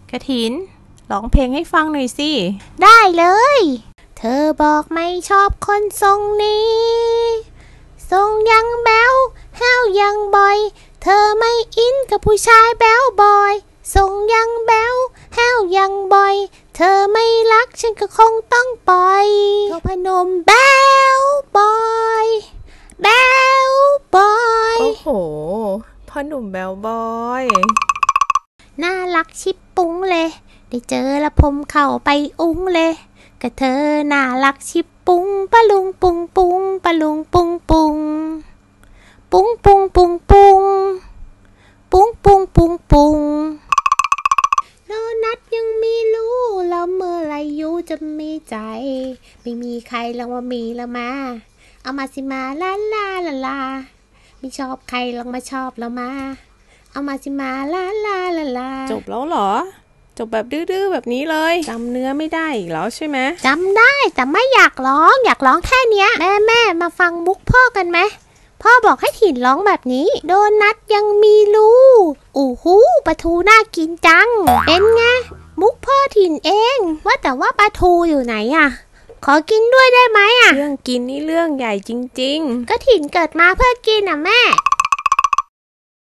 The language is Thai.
กฐินร้องเพลงให้ฟังหน่อยสิได้เลยเธอบอกไม่ชอบคนทรงนี้ทรงยังแบ๊วห้าวยังบ่อยเธอไม่อินกับผู้ชายแบ๊วบ่อยทรงยังแบ๊วห้าวยังบ่อยเธอไม่รักฉันก็คงต้องปล่อยเธอพนมแบ๊วบ่อยแบ๊วบ่อยโอ้โหพ่อหนุ่มแบ๊วบอยน่ารักชิบปุ้งเลยได้เจอละผมเข้าไปอุ้งเลยก็เธอน่ารักชิบปุ้งปะลุงปุงปุงปะลุงปุงปุงปุงปุงปุงปุงปุงปุงปุงปุงโดนัทยังไม่รู้แล้วเมื่อไรยูจะมีใจไม่มีใครลองมามีแล้วมาเอามาสิมาลาลาลาลาไม่ชอบใครลองมาชอบเรามาเอามาสิมาลาลาลาลาจบแล้วเหรอจบแบบดื้อๆแบบนี้เลยจำเนื้อไม่ได้อีกแล้วใช่ไหมจำได้แต่ไม่อยากร้องแค่เนี้ยแม่มาฟังมุกพ่อกันไหมพ่อบอกให้ถิ่นร้องแบบนี้โดนัทยังมีรูอู้หูปลาทูน่ากินจังเป็นไงมุกพ่อถิ่นเองว่าแต่ว่าปลาทูอยู่ไหนอะขอกินด้วยได้ไหมอะเรื่องกินนี่เรื่องใหญ่จริงๆก็ถิ่นเกิดมาเพื่อกินอะแม่